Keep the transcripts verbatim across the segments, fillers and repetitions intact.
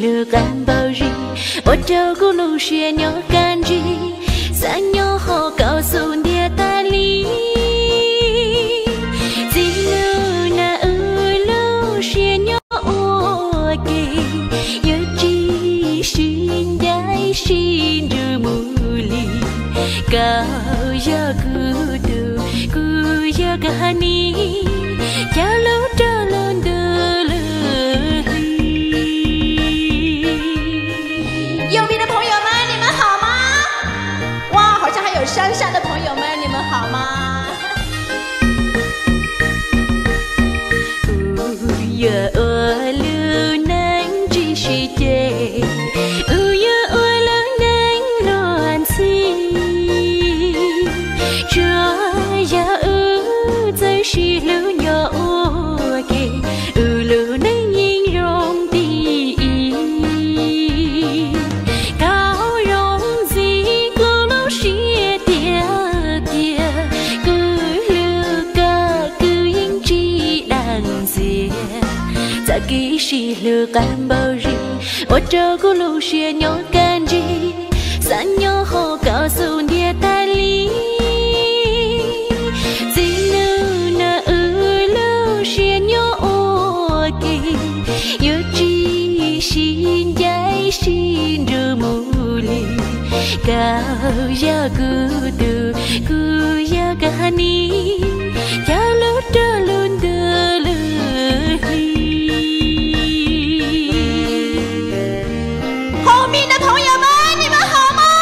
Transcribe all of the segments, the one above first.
了干包日，我照顾路学鸟感觉，三鸟好告诉你道理。自路那乌路学鸟我给，有只心在心着目里，高呀孤独，孤呀个你，跳路着轮的。 山上的朋友们，你们好吗？ 乌呀乌路难继续追，乌呀乌路难乱起，这呀乌在是路鸟我给，乌路能形容第一。给是了干包日，我照顾路学鸟感觉，三鸟好告诉你道理。自路那乌路学鸟我给，有只心在心着目里，高呀孤独，孤呀个你，跳路着轮的路里。 后面的朋友们，你们好吗？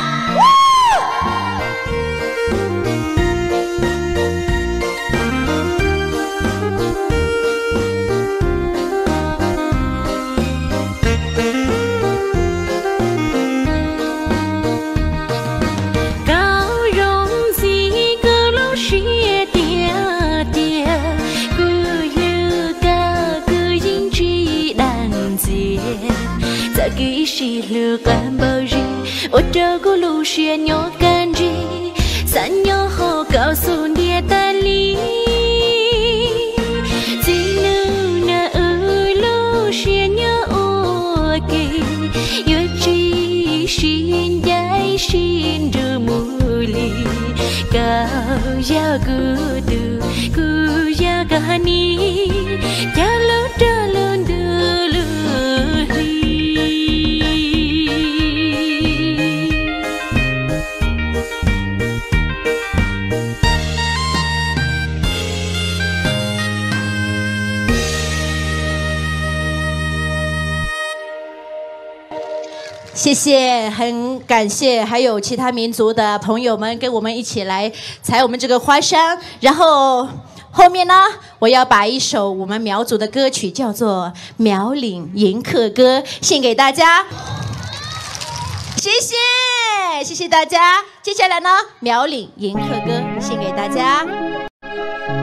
高荣是个路学点点，古有个个音句难解。在给是了干包日，我照顾路学鸟感觉，三鸟好告诉你道理。自路那乌路学鸟我给，有只心在心着目里，高呀孤独，孤呀个你，跳路着轮的路里。 谢谢，很感谢，还有其他民族的朋友们跟我们一起来踩我们这个花山。然后后面呢，我要把一首我们苗族的歌曲叫做《苗岭迎客歌》献给大家。谢谢，谢谢大家。接下来呢，《苗岭迎客歌》献给大家。